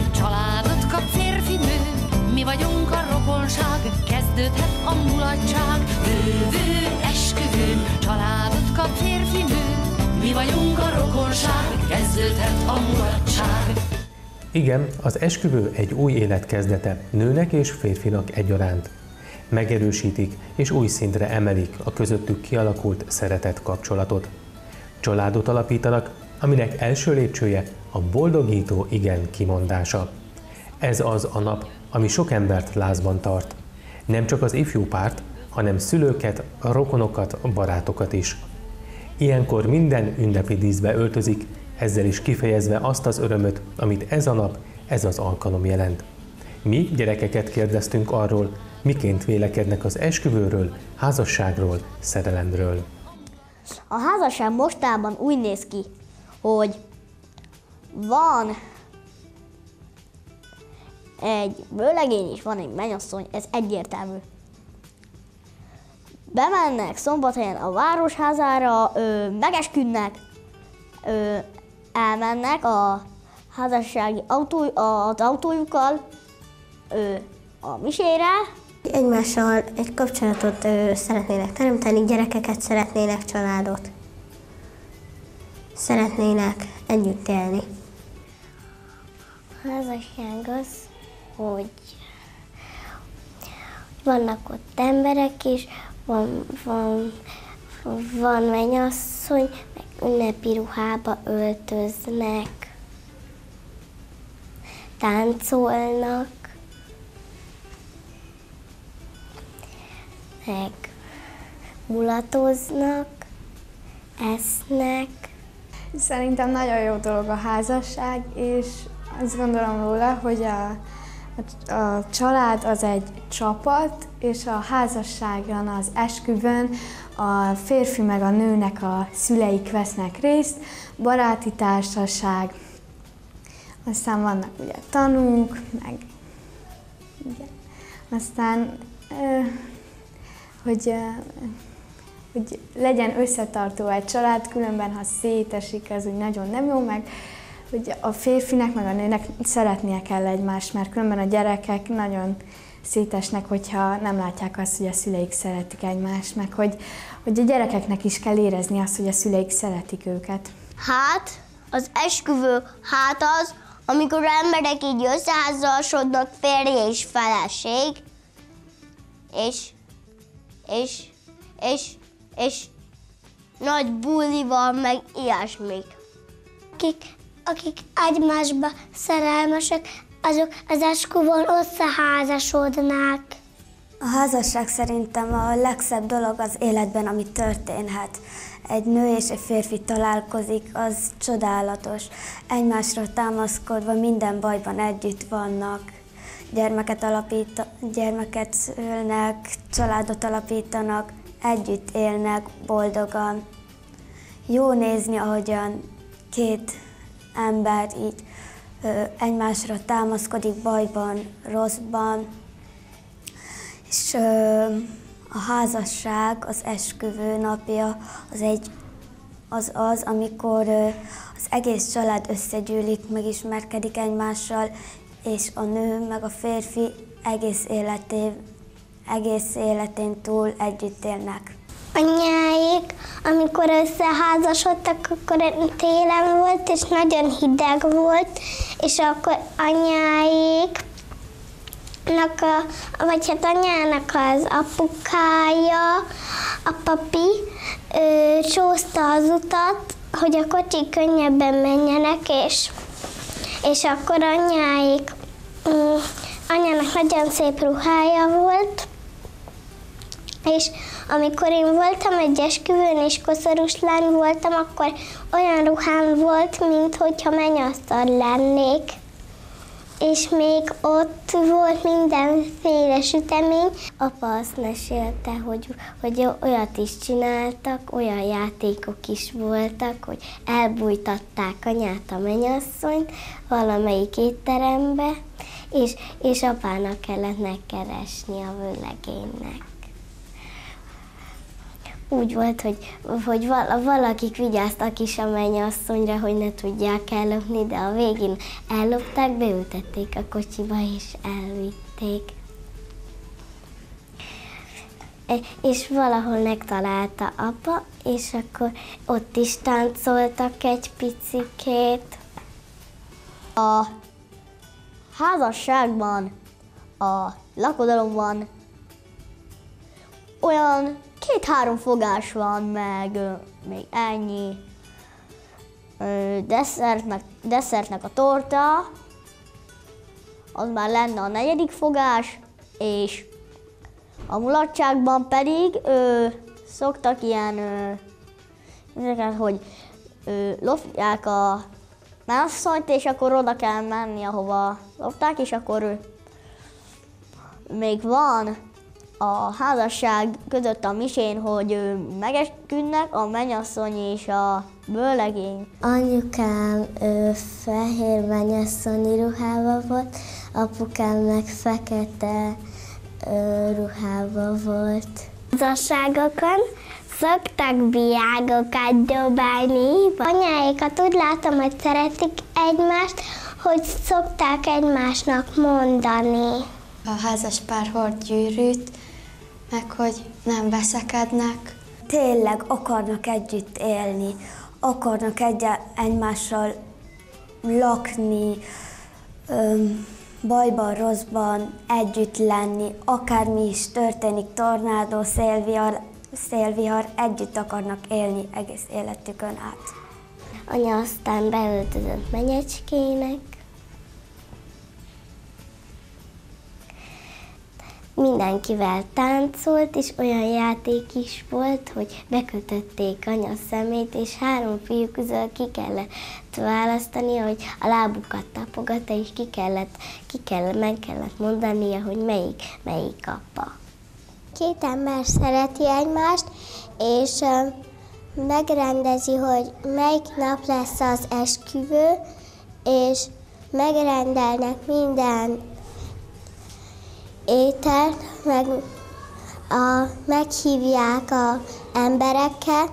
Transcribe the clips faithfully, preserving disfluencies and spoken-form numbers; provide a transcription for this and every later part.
családot kap férfi-nő, mi vagyunk a rokonság, kezdődhet a mulatság. Bővő esküvőn, családot kap férfi-nő, mi vagyunk a rokonság, kezdődhet a mulatság. Igen, az esküvő egy új élet kezdete, nőnek és férfinak egyaránt. Megerősítik és új szintre emelik a közöttük kialakult szeretet kapcsolatot. Családot alapítanak, aminek első lépcsője a boldogító igen kimondása. Ez az a nap, ami sok embert lázban tart. Nem csak az ifjú párt, hanem szülőket, rokonokat, barátokat is. Ilyenkor minden ünnepi díszbe öltözik, ezzel is kifejezve azt az örömöt, amit ez a nap, ez az alkalom jelent. Mi gyerekeket kérdeztünk arról, miként vélekednek az esküvőről, házasságról, szerelemről. A házasság mostában úgy néz ki, hogy van egy vőlegény és van egy mennyasszony, ez egyértelmű. Bemennek Szombathelyen a városházára, ö, megesküdnek, ö, elmennek a házassági autó, az autójukkal ö, a misére. Egymással egy kapcsolatot ö, szeretnének teremteni, gyerekeket szeretnének, családot. Szeretnének együtt élni. A házasság az, hogy vannak ott emberek is, van, van, van mennyasszony, meg ünnepi ruhába öltöznek, táncolnak, meg mulatoznak, esznek. Szerintem nagyon jó dolog a házasság, és azt gondolom róla, hogy a, a, a család az egy csapat, és a házasságon, az esküvőn a férfi meg a nőnek a szüleik vesznek részt, baráti társaság, aztán vannak ugye tanúk, meg ugye, aztán hogy, hogy legyen összetartó egy család, különben ha szétesik, ez úgy nagyon nem jó, meg hogy a férfinek meg a nőnek szeretnie kell egymást, mert különben a gyerekek nagyon szétesnek, hogyha nem látják azt, hogy a szüleik szeretik egymást, meg hogy, hogy a gyerekeknek is kell érezni azt, hogy a szüleik szeretik őket. Hát, az esküvő, hát az, amikor emberek így összeházasodnak, férj és feleség, és, és, és, és nagy buli van, meg ilyesmik. Akik, akik egymásba szerelmesek, azok az esküvőn összeházasodnak. A házasság szerintem a legszebb dolog az életben, ami történhet. Egy nő és egy férfi találkozik, az csodálatos. Egymásra támaszkodva minden bajban együtt vannak. Gyermeket, alapít, gyermeket szülnek, családot alapítanak, együtt élnek boldogan. Jó nézni, ahogyan két ember így ö, egymásra támaszkodik bajban, rosszban. És ö, a házasság, az esküvő napja az egy, az, az amikor ö, az egész család összegyűlik, megismerkedik egymással, és a nő meg a férfi egész, életé, egész életén túl együtt élnek. Anyáik, amikor összeházasodtak, akkor télen volt, és nagyon hideg volt, és akkor anyáik, a, vagy hát anyának az apukája, a papi, ö, sózta az utat, hogy a kocsik könnyebben menjenek, és, és akkor anyáik, ö, anyának nagyon szép ruhája volt, és amikor én voltam egy esküvőn és koszorús lány voltam, akkor olyan ruhám volt, minthogyha mennyasszony lennék. És még ott volt mindenféle sütemény. Apa azt mesélte, hogy, hogy olyat is csináltak, olyan játékok is voltak, hogy elbújtatták anyát, a mennyasszonyt valamelyik étterembe, és, és apának kellett megkeresni a vőlegénynek. úgy volt, hogy, hogy valakik vigyáztak is a mennyasszonyra, hogy ne tudják ellopni, de a végén ellopták, beültették a kocsiba és elvitték. És valahol megtalálta apa, és akkor ott is táncoltak egy picikét. A házasságban, a lakodalomban olyan két-három fogás van, meg ö, még ennyi. Ö, desszertnek, desszertnek a torta, az már lenne a negyedik fogás, és a mulatságban pedig ö, szoktak ilyen, ö, ezeket, hogy ö, lopják a mennyasszonyt, és akkor oda kell menni, ahova lopták, és akkor ö, még van a házasság között a misén, hogy ö, megesküdnek a mennyasszony és a vőlegény. Anyukám ö, fehér mennyasszonyi ruhában volt, apukám meg fekete ö, ruhában volt. Házasságokon szoktak virágokat dobálni. Anyáikat úgy látom, hogy szeretik egymást, hogy szokták egymásnak mondani. A házas pár hord gyűrűt, meg hogy nem veszekednek. Tényleg akarnak együtt élni, akarnak egy egymással lakni, öm, bajban, rosszban együtt lenni, akármi is történik, tornádó, szélvihar, szélvihar, együtt akarnak élni egész életükön át. Anya aztán beöltözött menyecskének. Mindenkivel táncolt, és olyan játék is volt, hogy bekötötték anya szemét, és három fiú közül ki kellett választania, hogy a lábukat tapogatta, és ki kellett, ki kellett, meg kellett mondania, hogy melyik, melyik apa. Két ember szereti egymást, és megrendezi, hogy melyik nap lesz az esküvő, és megrendelnek minden ételt, meg a, meghívják az embereket.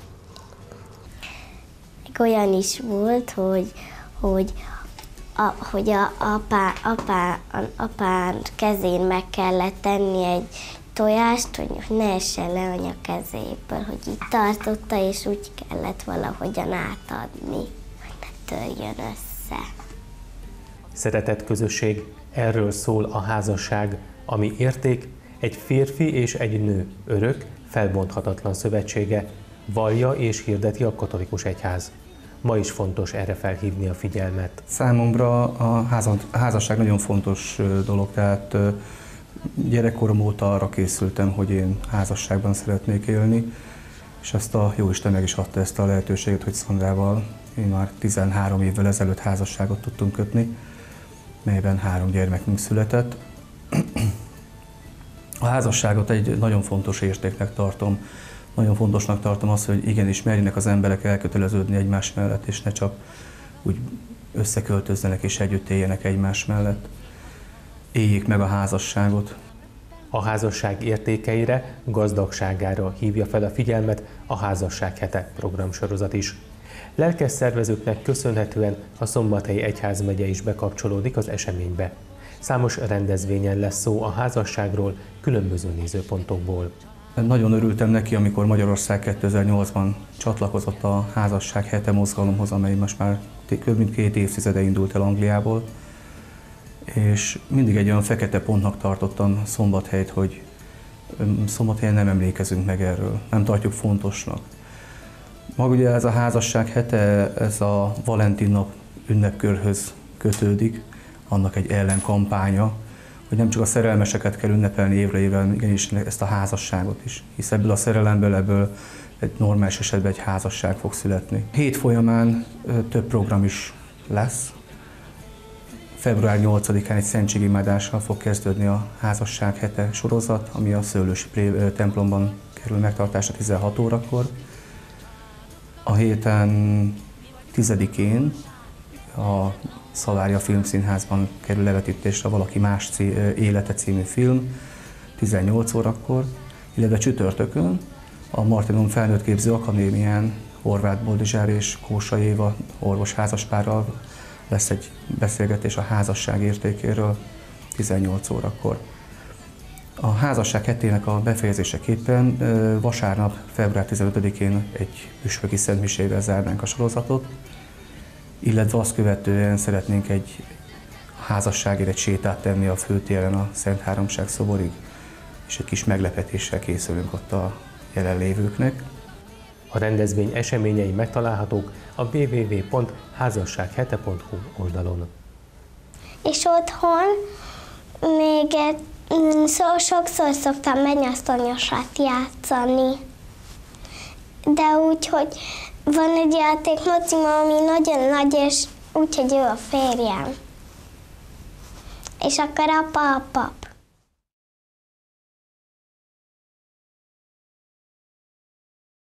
Olyan is volt, hogy, hogy, a, hogy a apá, apá, apán kezén meg kellett tenni egy tojást, hogy ne essen le anya kezéből, hogy így tartotta, és úgy kellett valahogyan átadni, hogy ne törjön össze. Szeretett közösség, erről szól a házasság, ami érték, egy férfi és egy nő örök, felbonthatatlan szövetsége, vallja és hirdeti a katolikus egyház. Ma is fontos erre felhívni a figyelmet. Számomra a házasság nagyon fontos dolog, tehát gyerekkorom óta arra készültem, hogy én házasságban szeretnék élni, és ezt a Jóisten meg is adta ezt a lehetőséget, hogy Szandrával én már tizenhárom évvel ezelőtt házasságot tudtunk kötni, melyben három gyermekünk született. A házasságot egy nagyon fontos értéknek tartom. Nagyon fontosnak tartom azt, hogy igenis merjenek az emberek elköteleződni egymás mellett, és ne csak úgy összeköltözzenek és együtt éljenek egymás mellett. Éljék meg a házasságot. A házasság értékeire, gazdagságára hívja fel a figyelmet a Házasság hete programsorozat is. Lelkes szervezőknek köszönhetően a Szombathelyi Egyházmegye is bekapcsolódik az eseménybe. Számos rendezvényen lesz szó a házasságról különböző nézőpontokból. Nagyon örültem neki, amikor Magyarország kétezer-nyolcban csatlakozott a Házasság hete mozgalomhoz, amely most már több mint két évtizede indult el Angliából. És mindig egy olyan fekete pontnak tartottam Szombathelyt, hogy Szombathelyen nem emlékezünk meg erről, nem tartjuk fontosnak. Maga ugye ez a Házasság hete, ez a Valentin nap ünnepkörhöz kötődik, annak egy ellenkampánya, hogy nem csak a szerelmeseket kell ünnepelni évre évvel, igenis ezt a házasságot is, hisz ebből a szerelemből, ebből egy normális esetben egy házasság fog születni. Hét folyamán több program is lesz. február nyolcadikán egy szentségimádással fog kezdődni a Házasság hete sorozat, ami a Szőlősi templomban kerül megtartásra tizenhat órakor. A héten tizedikén a Szavária Filmszínházban kerül levetítésre Valaki más cí- élete című film tizennyolc órakor, illetve csütörtökön A Martinum Felnőttképző Akadémián Horváth Boldizsár és Kósai Éva orvos házaspárral lesz egy beszélgetés a házasság értékéről tizennyolc órakor. A házasság hetének a befejezéseképpen vasárnap, február tizenötödikén egy püspöki szentmisével zárnánk a sorozatot, illetve azt követően szeretnénk egy házasságért egy sétát tenni a főtéren a Szent Háromság szoborig, és egy kis meglepetéssel készülünk ott a jelenlévőknek. A rendezvény eseményei megtalálhatók a double-u double-u double-u pont házassághete pont hu oldalon. És otthon még egy, szó, sokszor szoktam mennyasszonyosát játszani. De úgy, hogy van egy játék Mocima, ami nagyon nagy, és úgyhogy ő a férjem. És akkor apa, apa.